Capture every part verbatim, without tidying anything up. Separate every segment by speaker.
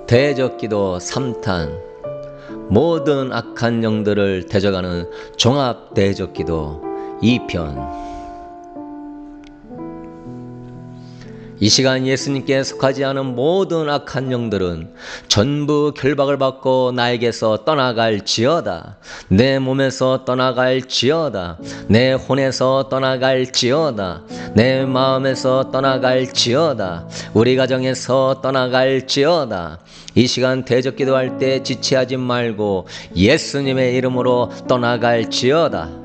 Speaker 1: 대적기도 삼 탄, 모든 악한 영들을 대적하는 종합대적기도 이 편. 이 시간 예수님께 속하지 않은 모든 악한 영들은 전부 결박을 받고 나에게서 떠나갈지어다. 내 몸에서 떠나갈지어다. 내 혼에서 떠나갈지어다. 내 마음에서 떠나갈지어다. 우리 가정에서 떠나갈지어다. 이 시간 대적기도할 때 지체하지 말고 예수님의 이름으로 떠나갈지어다.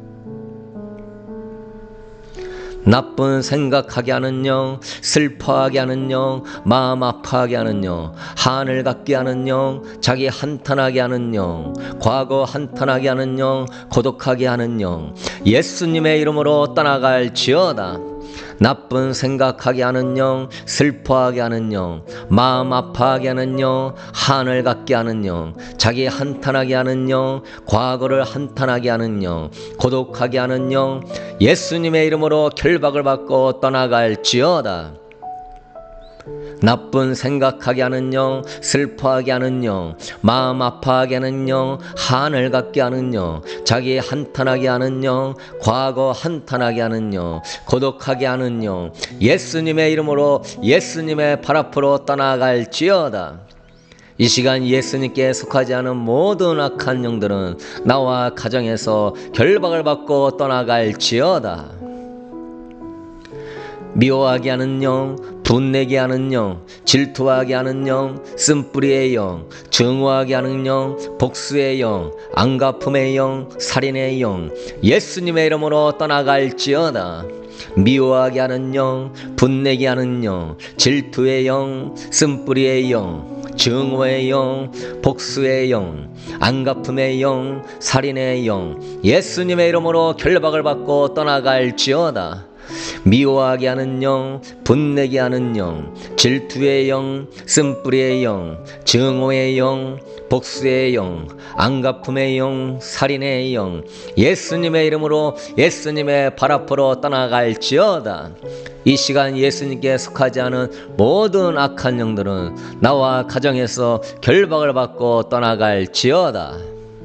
Speaker 1: 나쁜 생각하게 하는 영, 슬퍼하게 하는 영, 마음 아파하게 하는 영, 한을 갖게 하는 영, 자기 한탄하게 하는 영, 과거 한탄하게 하는 영, 고독하게 하는 영, 예수님의 이름으로 떠나갈지어다. 나쁜 생각하게 하는 영, 슬퍼하게 하는 영, 마음 아파하게 하는 영, 한을 갖게 하는 영, 자기 한탄하게 하는 영, 과거를 한탄하게 하는 영, 고독하게 하는 영, 예수님의 이름으로 결박을 받고 떠나갈지어다. 나쁜 생각하게 하는 영, 슬퍼하게 하는 영, 마음 아파하게 하는 영, 한을 갖게 하는 영, 자기 한탄하게 하는 영, 과거 한탄하게 하는 영, 고독하게 하는 영, 예수님의 이름으로 예수님의 발 앞으로 떠나갈지어다. 이 시간 예수님께 속하지 않은 모든 악한 영들은 나와 가정에서 결박을 받고 떠나갈지어다. 미워하게 하는 영, 분내게 하는 영, 질투하게 하는 영, 쓴뿌리의 영, 증오하게 하는 영, 복수의 영, 안갚음의 영, 살인의 영, 예수님의 이름으로 떠나갈지어다. 미워하게 하는 영, 분내게 하는 영, 질투의 영, 쓴뿌리의 영, 증오의 영, 복수의 영, 안갚음의 영, 살인의 영, 예수님의 이름으로 결박을 받고 떠나갈지어다. 미워하게 하는 영, 분내게 하는 영, 질투의 영, 쓴뿌리의 영, 증오의 영, 복수의 영, 안갚음의 영, 살인의 영, 예수님의 이름으로 예수님의 발 앞으로 떠나갈지어다. 이 시간 예수님께 속하지 않은 모든 악한 영들은 나와 가정에서 결박을 받고 떠나갈지어다.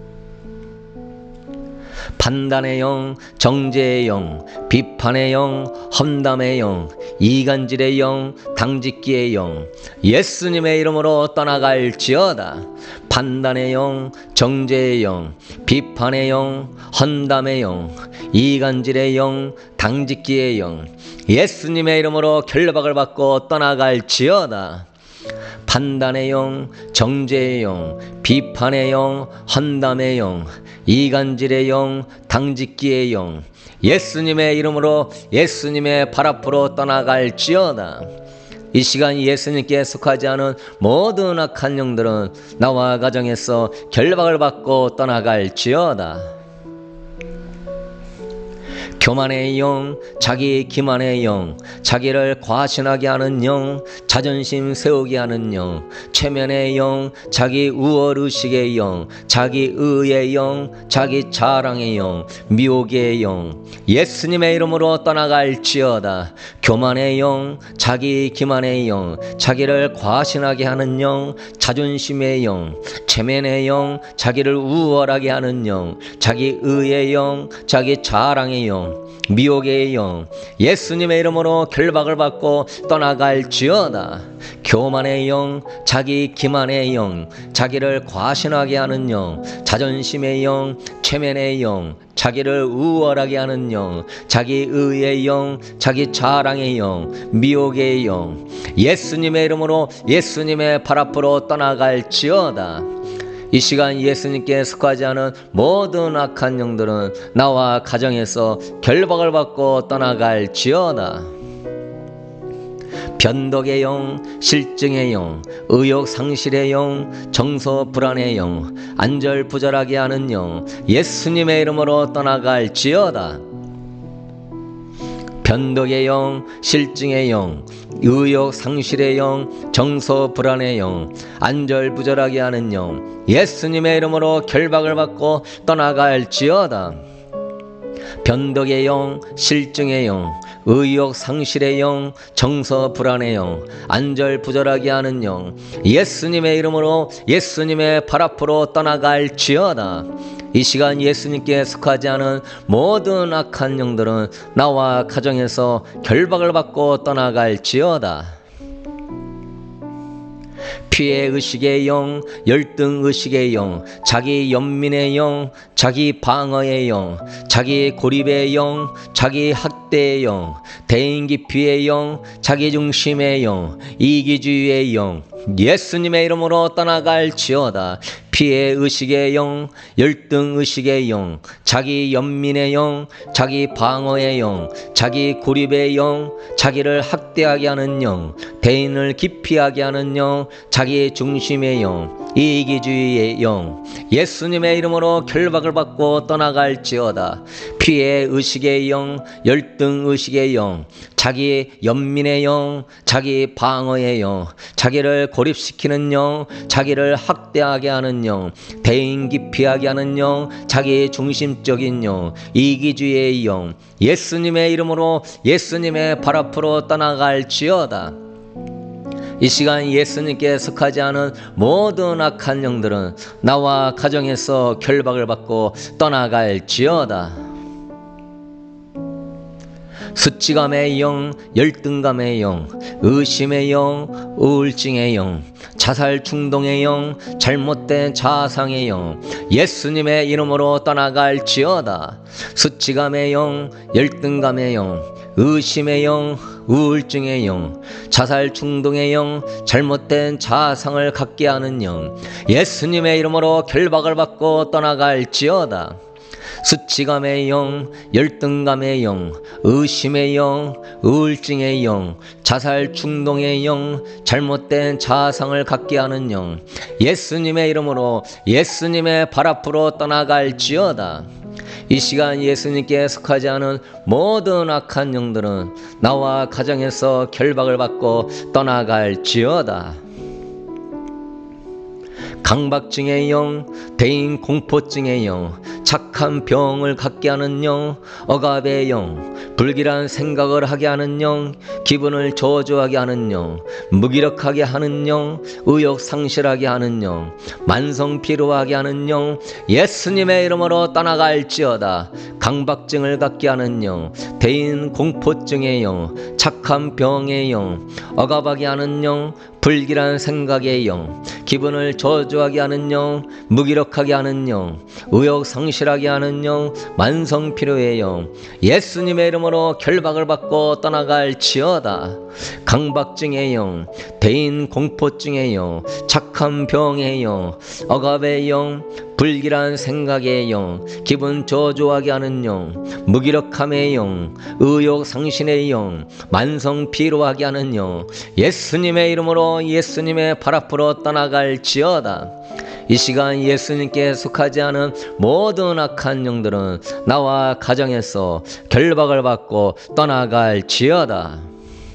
Speaker 1: 판단의 영, 정죄의 영, 비판의 영, 험담의 영, 이간질의 영, 당짓기의 영, 예수님의 이름으로 떠나갈지어다. 판단의 영, 정죄의 영, 비판의 영, 험담의 영, 이간질의 영, 당짓기의 영, 예수님의 이름으로 결박을 받고 떠나갈지어다. 판단의 영, 정죄의 영, 비판의 영, 험담의 영, 이간질의 영, 당짓기의 영, 예수님의 이름으로 예수님의 발 앞으로 떠나갈지어다. 이 시간 예수님께 속하지 않은 모든 악한 영들은 나와 가정에서 결박을 받고 떠나갈지어다. 교만의 영, 자기 기만의 영, 자기를 과신하게 하는 영, 자존심 세우게 하는 영, 체면의 영, 자기 우월의식의 영, 자기 의의 영, 자기 자랑의 영, 미혹의 영, 예수님의 이름으로 떠나갈지어다. 교만의 영, 자기 기만의 영, 자기를 과신하게 하는 영, 자존심의 영, 체면의 영, 자기를 우월하게 하는 영, 자기 의의 영, 자기 자랑의 영, 미혹의 영, 예수님의 이름으로 결박을 받고 떠나갈지어다. 교만의 영, 자기 기만의 영, 자기를 과신하게 하는 영, 자존심의 영, 체면의 영, 자기를 우월하게 하는 영, 자기 의의 영, 자기 자랑의 영, 미혹의 영, 예수님의 이름으로 예수님의 발 앞으로 떠나갈지어다. 이 시간 예수님께 속하지 않은 모든 악한 영들은 나와 가정에서 결박을 받고 떠나갈지어다. 변덕의 영, 실증의 영, 의욕 상실의 영, 정서 불안의 영, 안절부절하게 하는 영, 예수님의 이름으로 떠나갈지어다. 변덕의 영, 실증의 영, 의욕 상실의 영, 정서 불안의 영, 안절부절하게 하는 영, 예수님의 이름으로 결박을 받고 떠나갈지어다. 변덕의 영, 실증의 영, 의욕 상실의 영, 정서 불안의 영, 안절부절하게 하는 영, 예수님의 이름으로 예수님의 발 앞으로 떠나갈지어다. 이 시간 예수님께 속하지 않은 모든 악한 영들은 나와 가정에서 결박을 받고 떠나갈지어다. 피해 의식의 영, 열등 의식의 영, 자기 연민의 영, 자기 방어의 영, 자기 고립의 영, 자기 학대의 영, 대인 기피의 영, 자기 중심의 영, 이기주의의 영, 예수님의 이름으로 떠나갈지어다. 피해 의식의 영, 열등 의식의 영, 자기 연민의 영, 자기 방어의 영, 자기 고립의 영, 자기를 학대하게 하는 영, 대인을 기피하게 하는 영, 자기 중심의 영, 이기주의의 영, 예수님의 이름으로 결박을 받고 떠나갈지어다. 피해 의식의 영, 열등 의식의 영, 자기 연민의 영, 자기 방어의 영, 자기를 고립시키는 영, 자기를 학대하게 하는 영, 대인 기피하게 하는 영, 자기 중심적인 영, 이기주의의 영, 예수님의 이름으로 예수님의 발 앞으로 떠나갈지어다. 이 시간 예수님께 속하지 않은 모든 악한 영들은 나와 가정에서 결박을 받고 떠나갈지어다. 수치감의 영, 열등감의 영, 의심의 영, 우울증의 영, 자살 충동의 영, 잘못된 자상의 영, 예수님의 이름으로 떠나갈지어다. 수치감의 영, 열등감의 영, 의심의 영, 우울증의 영, 자살 충동의 영, 잘못된 자상을 갖게 하는 영, 예수님의 이름으로 결박을 받고 떠나갈지어다. 수치감의 영, 열등감의 영, 의심의 영, 우울증의 영, 자살 충동의 영, 잘못된 자상을 갖게 하는 영, 예수님의 이름으로 예수님의 발 앞으로 떠나갈지어다. 이 시간 예수님께 속하지 않은 모든 악한 영들은 나와 가정에서 결박을 받고 떠나갈지어다. 강박증의 영, 대인 공포증의 영, 착한 병을 갖게 하는 영, 억압의 영, 불길한 생각을 하게 하는 영, 기분을 저주하게 하는 영, 무기력하게 하는 영, 의욕 상실하게 하는 영, 만성 피로하게 하는 영, 예수님의 이름으로 떠나갈지어다. 강박증을 갖게 하는 영, 대인 공포증의 영, 착한 병의 영, 억압하게 하는 영, 불길한 생각의 영, 기분을 저주하게 하는 영, 무기력하게 하는 영, 의욕 상실하게 하는 영, 만성 피로의 영, 예수님의 이름으로 결박을 받고 떠나갈지어다. 강박증의 영, 대인 공포증의 영, 착한 병의 영, 억압의 영, 불길한 생각의 영, 기분 저조하게 하는 영, 무기력함의 영, 의욕 상실의 영, 만성 피로하게 하는 영, 예수님의 이름으로 예수님의 발 앞으로 떠나갈지어다. 이 시간 예수님께 속하지 않은 모든 악한 영들은 나와 가정에서 결박을 받고 떠나갈지어다.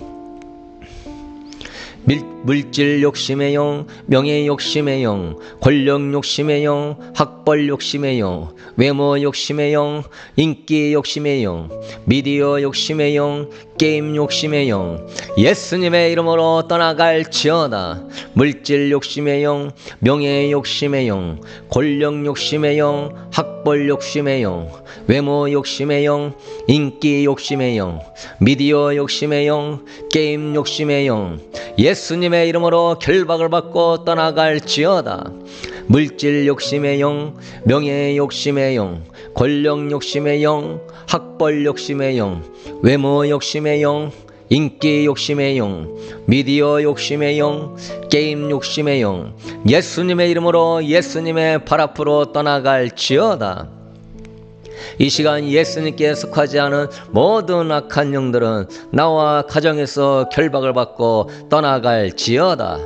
Speaker 1: 물질 욕심의 영, 명예 욕심의 영, 권력 욕심의 영, 학벌 욕심의 영, 외모 욕심의 영, 인기 욕심의 영, 미디어 욕심의 영, 게임 욕심의 영, 예수님의 이름으로 떠나갈지어다. 물질 욕심의 영, 명예 욕심의 영, 권력 욕심의 영, 학벌 욕심의 영, 외모 욕심의 영, 인기 욕심의 영, 미디어 욕심의 영, 게임 욕심의 영, 예수님의 이름으로 결박을 받고 떠나갈지어다. 물질 욕심의 영, 명예 욕심의 영, 권력 욕심의 영, 학벌 욕심의 영, 외모 욕심의 영, 인기 욕심의 영, 미디어 욕심의 영, 게임 욕심의 영, 예수님의 이름으로 예수님의 발 앞으로 떠나갈지어다. 이 시간 예수님께 속하지 않은 모든 악한 영들은 나와 가정에서 결박을 받고 떠나갈지어다.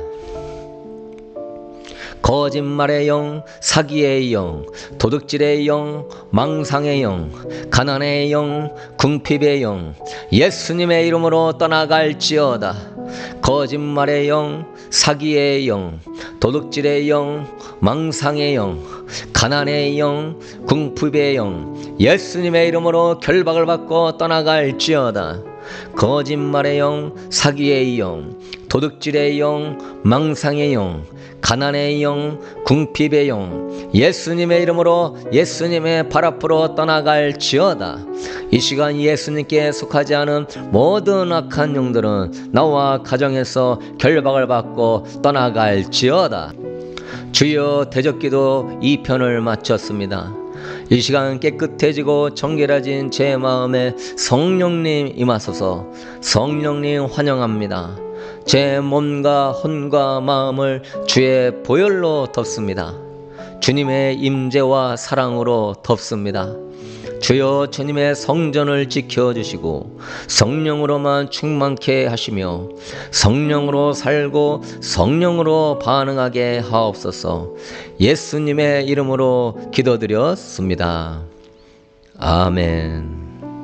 Speaker 1: 거짓말의 영, 사기의 영, 도둑질의 영, 망상의 영, 가난의 영, 궁핍의 영, 예수님의 이름으로 떠나갈지어다. 거짓말의 영, 사기의 영, 도둑질의 영, 망상의 영, 가난의 영, 궁핍의 영, 예수님의 이름으로 결박을 받고 떠나갈지어다. 거짓말의 영, 사기의 영, 도둑질의 영, 망상의 영, 가난의 영, 궁핍의 영, 예수님의 이름으로 예수님의 발 앞으로 떠나갈지어다. 이 시간 예수님께 속하지 않은 모든 악한 영들은 나와 가정에서 결박을 받고 떠나갈지어다. 주여, 대적기도 이 편을 마쳤습니다. 이 시간 깨끗해지고 정결해진 제 마음에 성령님 임하소서. 성령님 환영합니다. 제 몸과 혼과 마음을 주의 보혈로 덮습니다. 주님의 임재와 사랑으로 덮습니다. 주여, 주님의 성전을 지켜주시고 성령으로만 충만케 하시며 성령으로 살고 성령으로 반응하게 하옵소서. 예수님의 이름으로 기도드렸습니다. 아멘.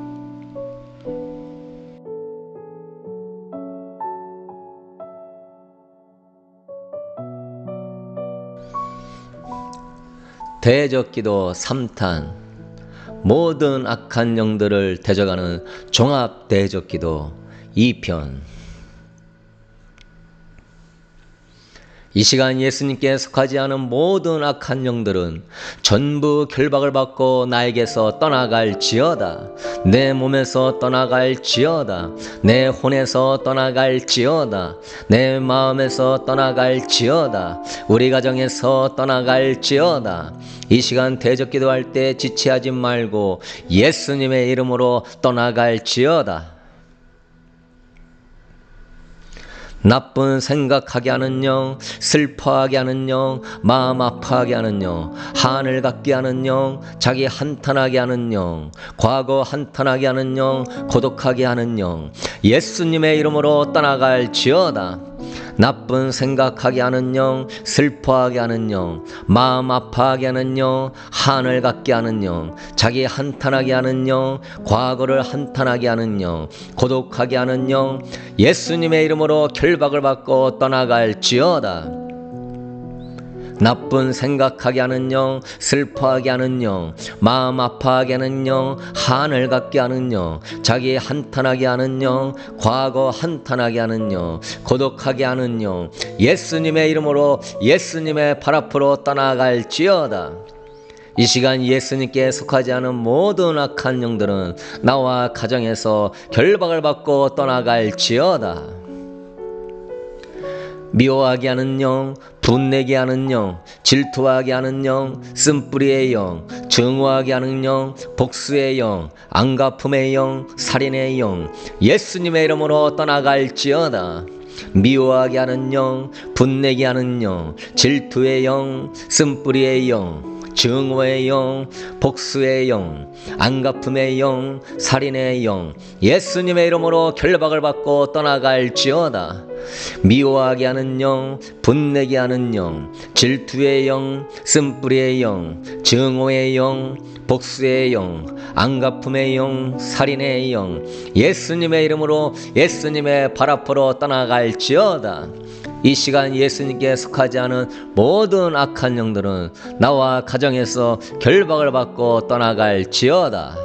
Speaker 1: 대적기도 삼 탄, 모든 악한 영들을 대적하는 종합 대적기도 이 편. 이 시간 예수님께 속하지 않은 모든 악한 영들은 전부 결박을 받고 나에게서 떠나갈지어다. 내 몸에서 떠나갈지어다. 내 혼에서 떠나갈지어다. 내 마음에서 떠나갈지어다. 우리 가정에서 떠나갈지어다. 이 시간 대적기도 할 때 지체하지 말고 예수님의 이름으로 떠나갈지어다. 나쁜 생각하게 하는 영, 슬퍼하게 하는 영, 마음 아파하게 하는 영, 한을 갖게 하는 영, 자기 한탄하게 하는 영, 과거 한탄하게 하는 영, 고독하게 하는 영, 예수님의 이름으로 떠나갈지어다. 나쁜 생각하게 하는 영, 슬퍼하게 하는 영, 마음 아파하게 하는 영, 한을 갖게 하는 영, 자기 한탄하게 하는 영, 과거를 한탄하게 하는 영, 고독하게 하는 영, 예수님의 이름으로 결박을 받고 떠나갈지어다. 나쁜 생각하게 하는 영, 슬퍼하게 하는 영, 마음 아파하게 하는 영, 한을 갖게 하는 영, 자기 한탄하게 하는 영, 과거 한탄하게 하는 영, 고독하게 하는 영, 예수님의 이름으로 예수님의 발 앞으로 떠나갈지어다. 이 시간 예수님께 속하지 않은 모든 악한 영들은 나와 가정에서 결박을 받고 떠나갈지어다. 미워하게 하는 영, 분내게 하는 영, 질투하게 하는 영, 쓴뿌리의 영, 증오하게 하는 영, 복수의 영, 안갚음의 영, 살인의 영, 예수님의 이름으로 떠나갈지어다. 미워하게 하는 영, 분내게 하는 영, 질투의 영, 쓴뿌리의 영, 증오의 영, 복수의 영, 안갚음의 영, 살인의 영, 예수님의 이름으로 결박을 받고 떠나갈지어다. 미워하게 하는 영, 분내게 하는 영, 질투의 영, 쓴뿌리의 영, 증오의 영, 복수의 영, 안갚음의 영, 살인의 영, 예수님의 이름으로 예수님의 발 앞으로 떠나갈지어다. 이 시간 예수님께 속하지 않은 모든 악한 영들은 나와 가정에서 결박을 받고 떠나갈지어다.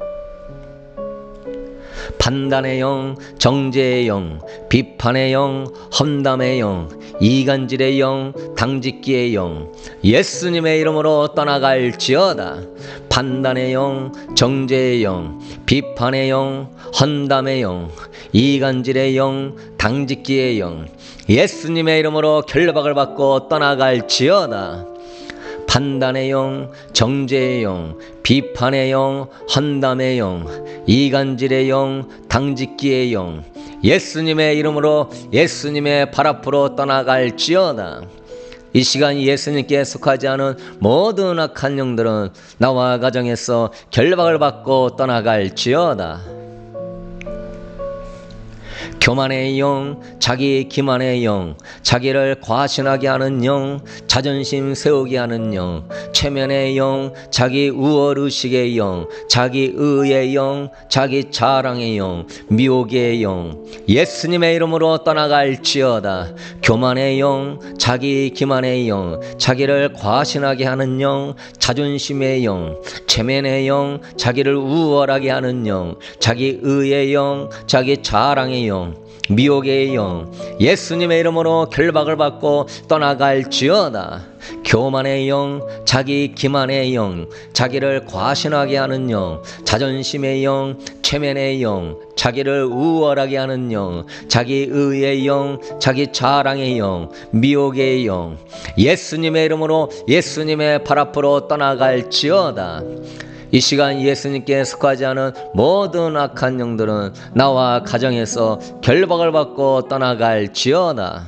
Speaker 1: 판단의 영, 정죄의 영, 비판의 영, 험담의 영, 이간질의 영, 당짓기의 영, 예수님의 이름으로 떠나갈지어다. 판단의 영, 정죄의 영, 비판의 영, 험담의 영, 이간질의 영, 당짓기의 영, 예수님의 이름으로 결박을 받고 떠나갈지어다. 판단의 영, 정죄의 영, 비판의 영, 험담의 영, 이간질의 영, 당짓기의 영, 예수님의 이름으로 예수님의 발 앞으로 떠나갈지어다. 이 시간 예수님께 속하지 않은 모든 악한 영들은 나와 가정에서 결박을 받고 떠나갈지어다. 교만의 영, 자기 기만의 영, 자기를 과신하게 하는 영, 자존심 세우게 하는 영, 최면의 영, 자기 우월의식의 영, 자기 의의 영, 자기 자랑의 영, 미혹의 영, 예수님의 이름으로 떠나갈지어다. 교만의 영, 자기 기만의 영, 자기를 과신하게 하는 영, 자존심의 영, 최면의 영, 자기를 우월하게 하는 영, 자기 의의 영, 자기 자랑의 영, 미혹의 영, 예수님의 이름으로 결박을 받고 떠나갈지어다. 교만의 영, 자기 기만의 영, 자기를 과신하게 하는 영, 자존심의 영, 최면의 영, 자기를 우월하게 하는 영, 자기 의의 영, 자기 자랑의 영, 미혹의 영, 예수님의 이름으로 예수님의 발 앞으로 떠나갈지어다. 이 시간 예수님께 속하지 않은 모든 악한 영들은 나와 가정에서 결박을 받고 떠나갈지어다.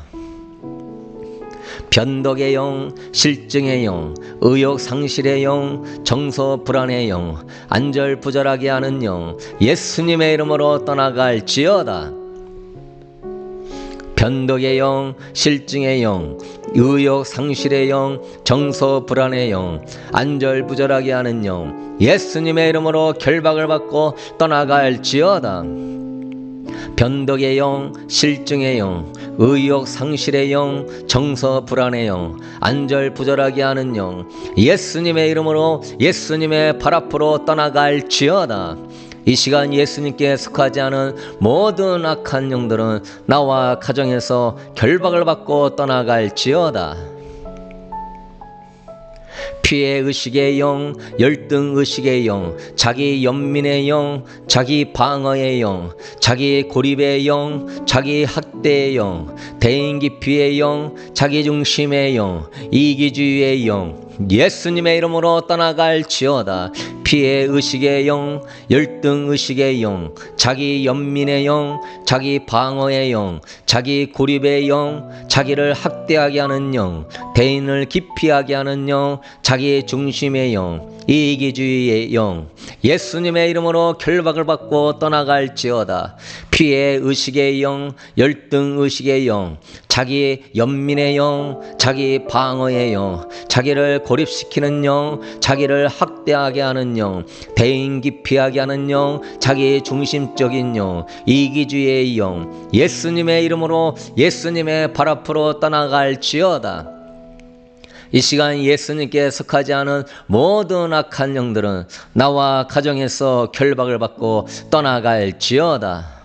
Speaker 1: 변덕의 영, 실증의 영, 의욕 상실의 영, 정서 불안의 영, 안절부절하게 하는 영, 예수님의 이름으로 떠나갈지어다. 변덕의 영, 실증의 영, 의욕 상실의 영, 정서 불안의 영, 안절부절하게 하는 영, 예수님의 이름으로 결박을 받고 떠나갈지어다. 변덕의 영, 실증의 영, 의욕 상실의 영, 정서 불안의 영, 안절부절하게 하는 영, 예수님의 이름으로 예수님의 발 앞으로 떠나갈지어다. 이 시간 예수님께 속하지 않은 모든 악한 영들은 나와 가정에서 결박을 받고 떠나갈지어다. 피해 의식의 영, 열등 의식의 영, 자기 연민의 영, 자기 방어의 영, 자기 고립의 영, 자기 학대의 영, 대인 기피의 영, 자기 중심의 영, 이기주의의 영, 예수님의 이름으로 떠나갈지어다. 피해 의식의 영, 열등 의식의 영, 자기 연민의 영, 자기 방어의 영, 자기 고립의 영, 자기를 학대하게 하는 영, 대인을 기피하게 하는 영, 자기 중심의 영, 이기주의의 영, 예수님의 이름으로 결박을 받고 떠나갈지어다. 피해 의식의 영, 열등 의식의 영, 자기 연민의 영, 자기 방어의 영, 자기를 고립시키는 영, 자기를 학대하게 하는 영, 대인 기피하게 하는 영, 자기 중심적인 영, 이기주의의 영, 예수님의 이름으로 예수님의 발 앞으로 떠나갈지어다. 이 시간 예수님께 속하지 않은 모든 악한 영들은 나와 가정에서 결박을 받고 떠나갈지어다.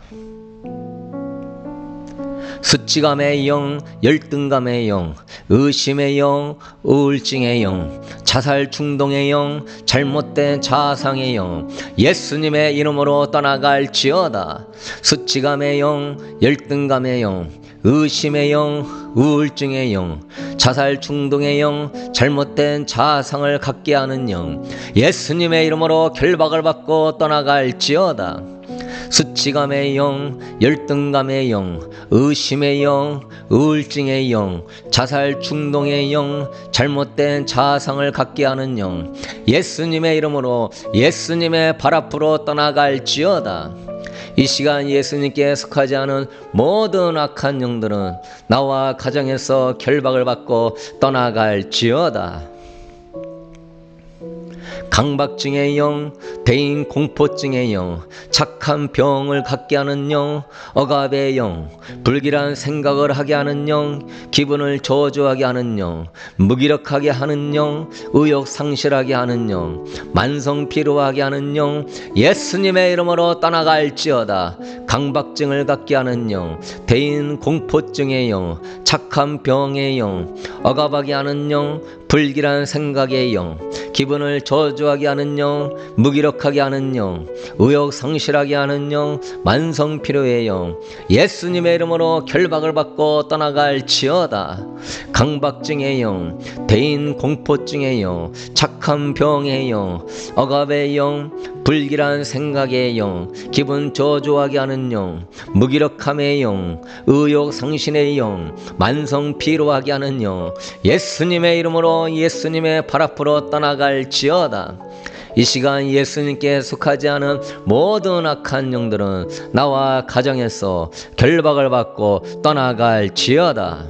Speaker 1: 수치감의 영, 열등감의 영, 의심의 영, 우울증의 영, 자살 충동의 영, 잘못된 자상의 영, 예수님의 이름으로 떠나갈지어다. 수치감의 영, 열등감의 영, 의심의 영, 우울증의 영, 자살 충동의 영, 잘못된 자상을 갖게 하는 영, 예수님의 이름으로 결박을 받고 떠나갈지어다. 수치감의 영, 열등감의 영, 의심의 영, 우울증의 영, 자살 충동의 영, 잘못된 자상을 갖게 하는 영, 예수님의 이름으로 예수님의 발 앞으로 떠나갈지어다. 이 시간 예수님께 속하지 않은 모든 악한 영들은 나와 가정에서 결박을 받고 떠나갈지어다. 강박증의 영, 대인 공포증의 영, 착한 병을 갖게 하는 영, 억압의 영, 불길한 생각을 하게 하는 영, 기분을 저주하게 하는 영, 무기력하게 하는 영, 의욕 상실하게 하는 영, 만성 피로하게 하는 영, 예수님의 이름으로 떠나갈지어다. 강박증을 갖게 하는 영, 대인 공포증의 영, 착한 병의 영, 억압하게 하는 영, 불길한 생각의 영, 기분을 저주하게 하는 영, 무기력하게 하는 영, 의욕 상실하게 하는 영, 만성 피로의 영, 예수님의 이름으로 결박을 받고 떠나갈지어다. 강박증의 영, 대인 공포증의 영, 착한 병의 영, 억압의 영, 불길한 생각의 영, 기분 저조하게 하는 영, 무기력함의 영, 의욕 상실의 영, 만성 피로하게 하는 영, 예수님의 이름으로 예수님의 발 앞으로 떠나갈지어다. 이 시간 예수님께 속하지 않은 모든 악한 영들은 나와 가정에서 결박을 받고 떠나갈지어다.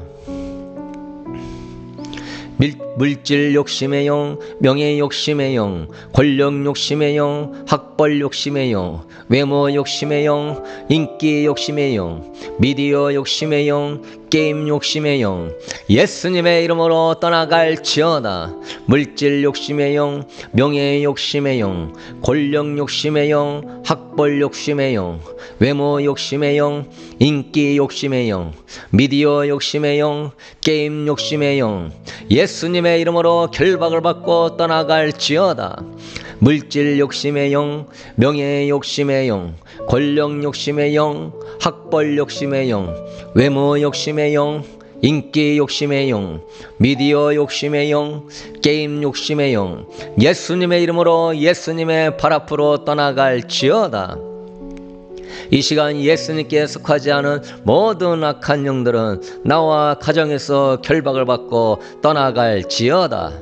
Speaker 1: 물질 욕심의 영, 명예 욕심의 영, 권력 욕심의 영, 학벌 욕심의 영, 외모 욕심의 영, 인기 욕심의 영, 미디어 욕심의 영, 게임 욕심의 영, 예수님의 이름으로 떠나갈지어다. 물질 욕심의 영, 명예 욕심의 영, 권력 욕심의 영, 학벌 욕심의 영, 외모 욕심의 영, 인기 욕심의 영, 미디어 욕심의 영, 게임 욕심의 영, 예수님의 이름으로 결박을 받고 떠나갈지어다. 물질 욕심의 영, 명예 욕심의 영, 권력 욕심의 영, 학벌 욕심의 영, 외모 욕심의 영, 인기 욕심의 영, 미디어 욕심의 영, 게임 욕심의 영, 예수님의 이름으로 예수님의 발 앞으로 떠나갈지어다. 이 시간 예수님께 속하지 않은 모든 악한 영들은 나와 가정에서 결박을 받고 떠나갈지어다.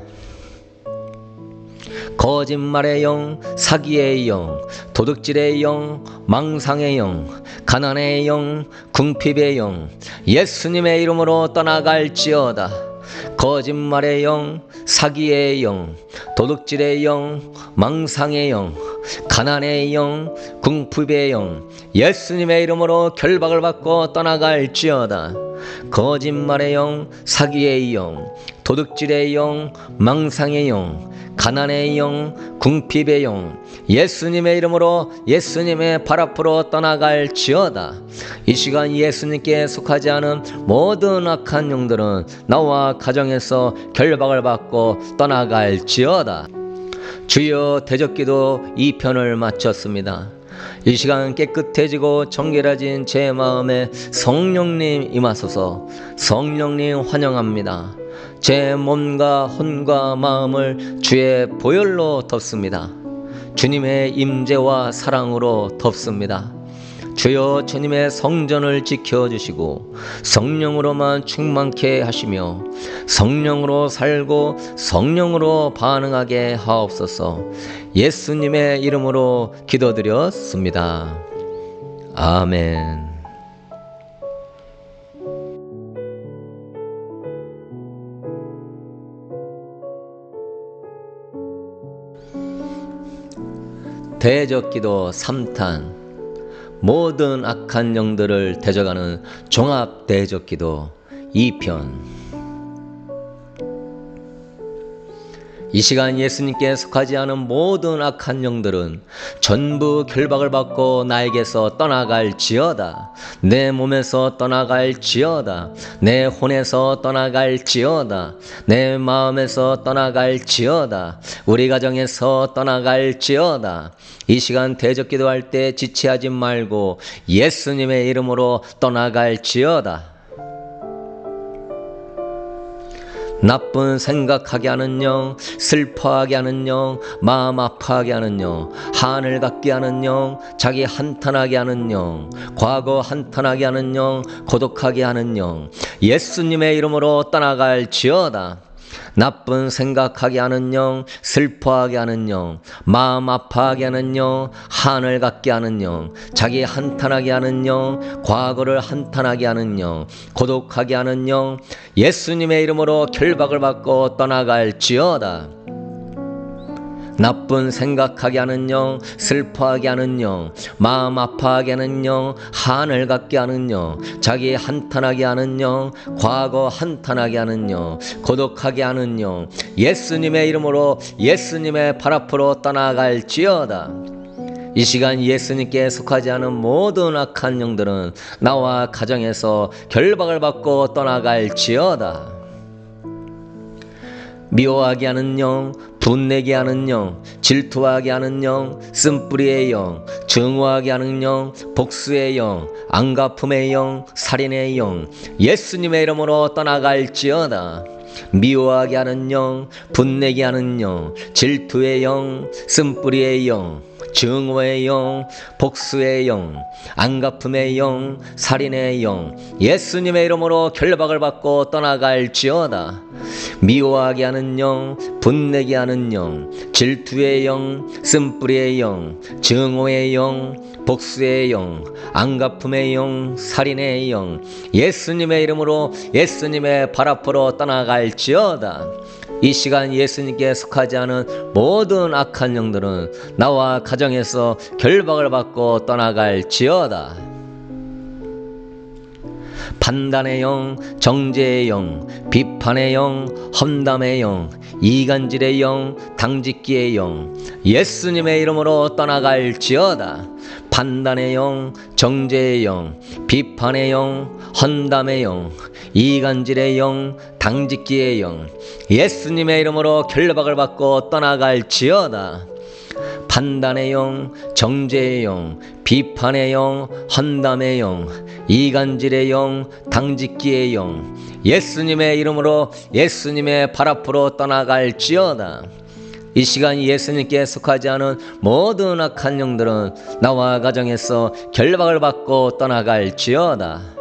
Speaker 1: 거짓말의 영, 사기의 영, 도둑질의 영, 망상의 영, 가난의 영, 궁핍의 영, 예수님의 이름으로 떠나갈지어다. 거짓말의 영, 사기의 영, 도둑질의 영, 망상의 영, 가난의 영, 궁핍의 영, 예수님의 이름으로 결박을 받고 떠나갈지어다. 거짓말의 영, 사기의 영, 도둑질의 영, 망상의 영, 가난의 영, 궁핍의 영, 예수님의 이름으로 예수님의 발 앞으로 떠나갈지어다. 이 시간 예수님께 속하지 않은 모든 악한 영들은 나와 가정에서 결박을 받고 떠나갈지어다. 주여, 대적기도 이 편을 마쳤습니다. 이 시간 깨끗해지고 정결해진 제 마음에 성령님 임하소서. 성령님 환영합니다. 제 몸과 혼과 마음을 주의 보혈로 덮습니다. 주님의 임재와 사랑으로 덮습니다. 주여, 주님의 성전을 지켜주시고 성령으로만 충만케 하시며 성령으로 살고 성령으로 반응하게 하옵소서. 예수님의 이름으로 기도드렸습니다. 아멘. 대적기도 삼 탄, 모든 악한 영들을 대적하는 종합대적기도 이 편. 이 시간 예수님께 속하지 않은 모든 악한 영들은 전부 결박을 받고 나에게서 떠나갈지어다. 내 몸에서 떠나갈지어다. 내 혼에서 떠나갈지어다. 내 마음에서 떠나갈지어다. 우리 가정에서 떠나갈지어다. 이 시간 대적기도할 때 지체하지 말고 예수님의 이름으로 떠나갈지어다. 나쁜 생각하게 하는 영, 슬퍼하게 하는 영, 마음 아파하게 하는 영, 한을 갖게 하는 영, 자기 한탄하게 하는 영, 과거 한탄하게 하는 영, 고독하게 하는 영, 예수님의 이름으로 떠나갈지어다. 나쁜 생각하게 하는 영, 슬퍼하게 하는 영, 마음 아파하게 하는 영, 한을 갖게 하는 영, 자기 한탄하게 하는 영, 과거를 한탄하게 하는 영, 고독하게 하는 영, 예수님의 이름으로 결박을 받고 떠나갈지어다. 나쁜 생각하게 하는 영, 슬퍼하게 하는 영, 마음 아파하게 하는 영, 한을 갖게 하는 영, 자기 한탄하게 하는 영, 과거 한탄하게 하는 영, 고독하게 하는 영, 예수님의 이름으로 예수님의 발 앞으로 떠나갈지어다. 이 시간 예수님께 속하지 않은 모든 악한 영들은 나와 가정에서 결박을 받고 떠나갈지어다. 미워하게 하는 영, 분내게 하는 영, 질투하게 하는 영, 쓴뿌리의 영, 증오하게 하는 영, 복수의 영, 안갚음의 영, 살인의 영, 예수님의 이름으로 떠나갈지어다. 미워하게 하는 영, 분내게 하는 영, 질투의 영, 쓴뿌리의 영, 증오의 영, 복수의 영, 안갚음의 영, 살인의 영, 예수님의 이름으로 결박을 받고 떠나갈지어다. 미워하게 하는 영, 분내게 하는 영, 질투의 영, 쓴뿌리의 영, 증오의 영, 복수의 영, 안갚음의 영, 살인의 영, 예수님의 이름으로 예수님의 발 앞으로 떠나갈지어다. 이 시간 예수님께 속하지 않은 모든 악한 영들은 나와 가정에서 결박을 받고 떠나갈지어다. 판단의 영, 정죄의 영, 비판의 영, 험담의 영, 이간질의 영, 당짓기의 영, 예수님의 이름으로 떠나갈지어다. 판단의 영, 정죄의 영, 비판의 영, 험담의 영, 이간질의 영, 당짓기의 영, 예수님의 이름으로 결박을 받고 떠나갈지어다. 판단의 영, 정죄의 영, 비판의 영, 험담의 영, 이간질의 영, 당짓기의 영, 예수님의 이름으로 예수님의 발 앞으로 떠나갈지어다. 이 시간 예수님께 속하지 않은 모든 악한 영들은 나와 가정에서 결박을 받고 떠나갈지어다.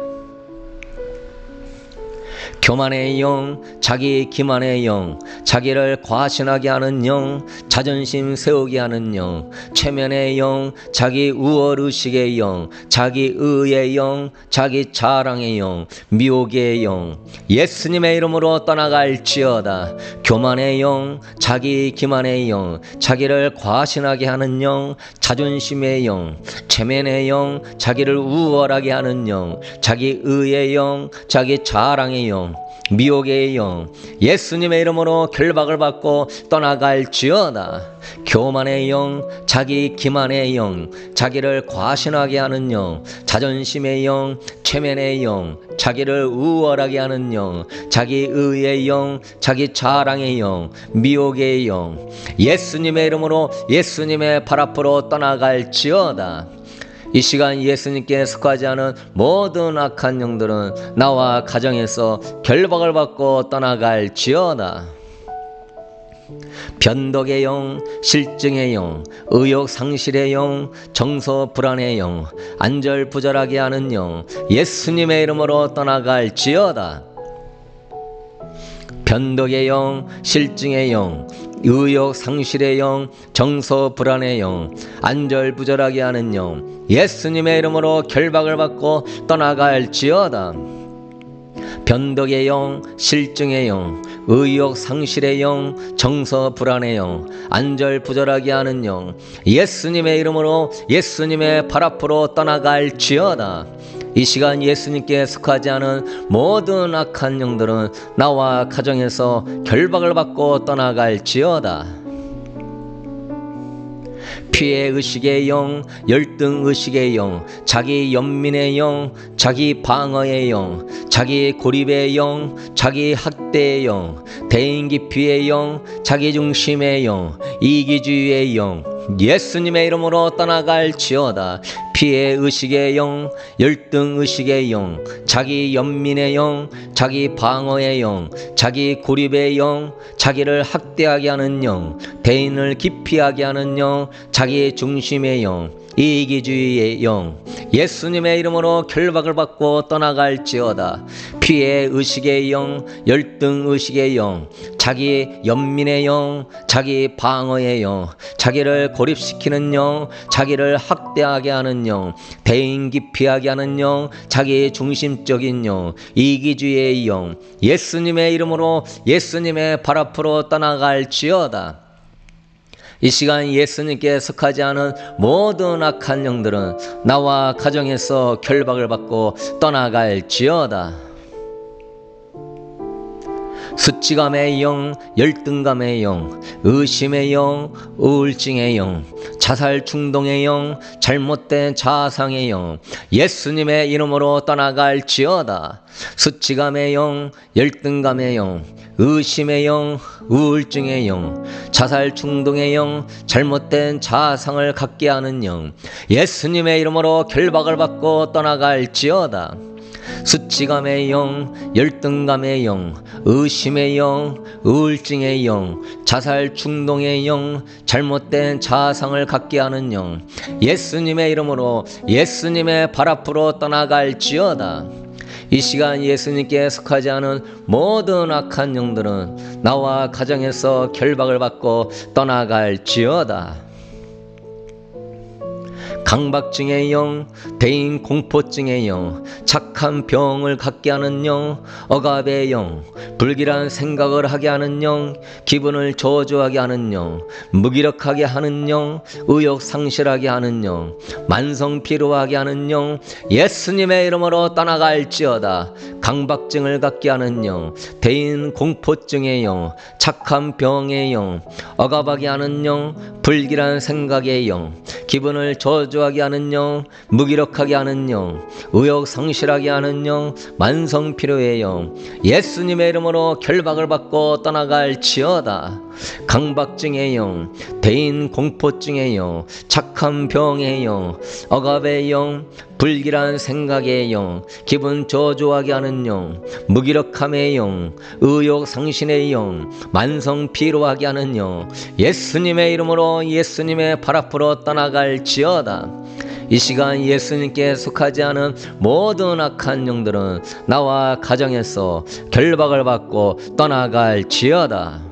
Speaker 1: 교만의 영, 자기 기만의 영, 자기를 과신하게 하는 영, 자존심 세우게 하는 영, 체면의 영, 자기 우월의식의 영, 자기 의의 영, 자기 자랑의 영, 미혹의 영, 예수님의 이름으로 떠나갈지어다. 교만의 영, 자기 기만의 영, 자기를 과신하게 하는 영, 자존심의 영, 체면의 영, 자기를 우월하게 하는 영, 자기 의의 영, 자기 자랑의 영, 미혹의 영, 예수님의 이름으로 결박을 받고 떠나갈지어다. 교만의 영, 자기 기만의 영, 자기를 과신하게 하는 영, 자존심의 영, 체면의 영, 자기를 우월하게 하는 영, 자기 의의 영, 자기 자랑의 영, 미혹의 영, 예수님의 이름으로 예수님의 발 앞으로 떠나갈지어다. 이 시간 예수님께 속하지 않은 모든 악한 영들은 나와 가정에서 결박을 받고 떠나갈지어다. 변덕의 영, 실증의 영, 의욕 상실의 영, 정서 불안의 영, 안절부절하게 하는 영, 예수님의 이름으로 떠나갈지어다. 변덕의 영, 실증의 영, 의욕 상실의 영, 정서 불안의 영, 안절부절하게 하는 영, 예수님의 이름으로 결박을 받고 떠나갈지어다. 변덕의 영, 실증의 영, 의욕 상실의 영, 정서 불안의 영, 안절부절하게 하는 영, 예수님의 이름으로 예수님의 발 앞으로 떠나갈지어다. 이 시간 예수님께 속하지 않은 모든 악한 영들은 나와 가정에서 결박을 받고 떠나갈지어다. 피해 의식의 영, 열등 의식의 영, 자기 연민의 영, 자기 방어의 영, 자기 고립의 영, 자기 학대의 영, 대인 기피의 영, 자기 중심의 영, 이기주의의 영, 예수님의 이름으로 떠나갈지어다. 피해 의식의 영, 열등 의식의 영, 자기 연민의 영, 자기 방어의 영, 자기 고립의 영, 자기를 학대하게 하는 영, 대인을 기피하게 하는 영, 자기 중심의 영, 이기주의의 영, 예수님의 이름으로 결박을 받고 떠나갈지어다. 피해 의식의 영, 열등 의식의 영, 자기 연민의 영, 자기 방어의 영, 자기를 고립시키는 영, 자기를 학대하게 하는 영, 대인 기피하게 하는 영, 자기 중심적인 영, 이기주의의 영, 예수님의 이름으로 예수님의 발 앞으로 떠나갈지어다. 이 시간 예수님께 속하지 않은 모든 악한 영들은 나와 가정에서 결박을 받고 떠나갈지어다. 수치감의 영, 열등감의 영, 의심의 영, 우울증의 영, 자살 충동의 영, 잘못된 자상의 영, 예수님의 이름으로 떠나갈지어다. 수치감의 영, 열등감의 영, 의심의 영, 우울증의 영, 자살 충동의 영, 잘못된 자상을 갖게 하는 영, 예수님의 이름으로 결박을 받고 떠나갈지어다. 수치감의 영, 열등감의 영, 의심의 영, 우울증의 영, 자살 충동의 영, 잘못된 자아상을 갖게 하는 영, 예수님의 이름으로 예수님의 발 앞으로 떠나갈지어다. 이 시간 예수님께 속하지 않은 모든 악한 영들은 나와 가정에서 결박을 받고 떠나갈지어다. 강박증의 영, 대인 공포증의 영, 착한 병을 갖게 하는 영, 억압의 영, 불길한 생각을 하게 하는 영, 기분을 저주하게 하는 영, 무기력하게 하는 영, 의욕 상실하게 하는 영, 만성 피로하게 하는 영, 예수님의 이름으로 떠나갈지어다. 강박증을 갖게 하는 영, 대인 공포증의 영, 착한 병의 영, 억압하게 하는 영, 불길한 생각의 영, 기분을 저주하게 하는 영, 무기력하게 하는 영, 의욕 상실하게 하는 영, 만성 피로의 영, 예수님의 이름으로 결박을 받고 떠나갈지어다. 강박증의 영, 대인 공포증의 영, 착한 병의 영, 억압의 영, 불길한 생각의 영, 기분 저조하게 하는 영, 무기력함의 영, 의욕 상실의 영, 만성 피로하게 하는 영, 예수님의 이름으로 예수님의 발 앞으로 떠나갈지어다. 이 시간 예수님께 속하지 않은 모든 악한 영들은 나와 가정에서 결박을 받고 떠나갈지어다.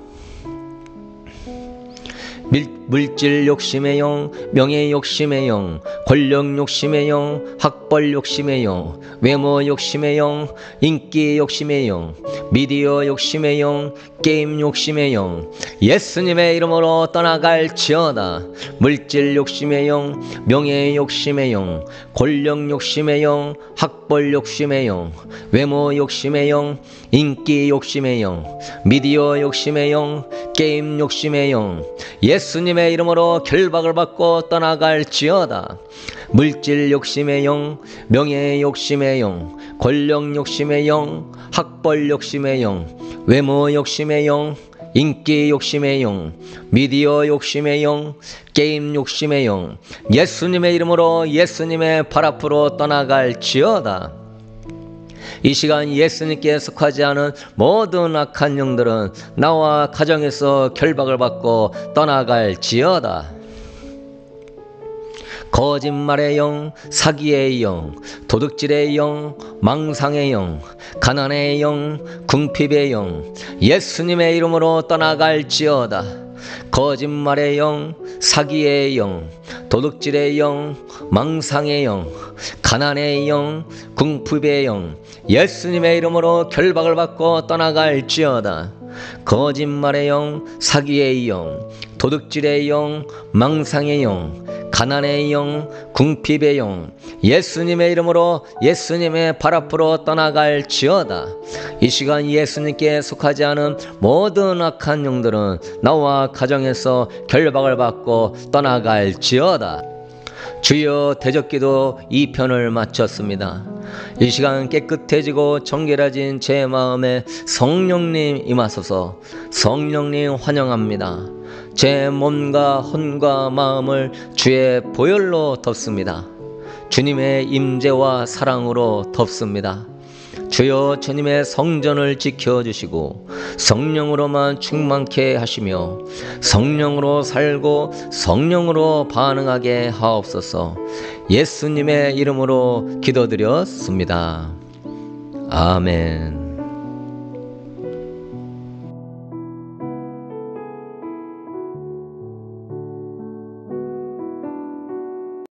Speaker 1: 물질 욕심의 영, 명예 욕심의 영, 권력 욕심의 영, 학벌 욕심의 영, 외모 욕심의 영, 인기 욕심의 영, 미디어 욕심의 영, 게임 욕심의 영, 예수님의 이름으로 떠나갈지어다. 물질 욕심의 영, 명예 욕심의 영, 권력 욕심의 영, 학벌 욕심의 영, 외모 욕심의 영, 인기 욕심의 영, 미디어 욕심의 영, 게임 욕심의 영, 예수님의 이름으로 결박을 받고 떠나갈지어다. 물질 욕심의 영, 명예 욕심의 영, 권력 욕심의 영, 학벌 욕심의 영, 외모 욕심의 영, 인기 욕심의 영, 미디어 욕심의 영, 게임 욕심의 영, 예수님의 이름으로 예수님의 발 앞으로 떠나갈지어다. 이 시간 예수님께 속하지 않은 모든 악한 영들은 나와 가정에서 결박을 받고 떠나갈지어다. 거짓말의 영, 사기의 영, 도둑질의 영, 망상의 영, 가난의 영, 궁핍의 영, 예수님의 이름으로 떠나갈지어다. 거짓말의 영, 사기의 영, 도둑질의 영, 망상의 영, 가난의 영, 궁핍의 영, 예수님의 이름으로 결박을 받고 떠나갈지어다. 거짓말의 영, 사기의 영, 도둑질의 영, 망상의 영, 가난의 영, 궁핍의 영, 예수님의 이름으로 예수님의 발 앞으로 떠나갈지어다. 이 시간 예수님께 속하지 않은 모든 악한 영들은 나와 가정에서 결박을 받고 떠나갈지어다. 주여, 대적기도 이 편을 마쳤습니다. 이 시간 깨끗해지고 정결해진 제 마음에 성령님 임하소서. 성령님 환영합니다. 제 몸과 혼과 마음을 주의 보혈로 덮습니다. 주님의 임재와 사랑으로 덮습니다. 주여, 주님의 성전을 지켜주시고 성령으로만 충만케 하시며 성령으로 살고 성령으로 반응하게 하옵소서. 예수님의 이름으로 기도드렸습니다. 아멘.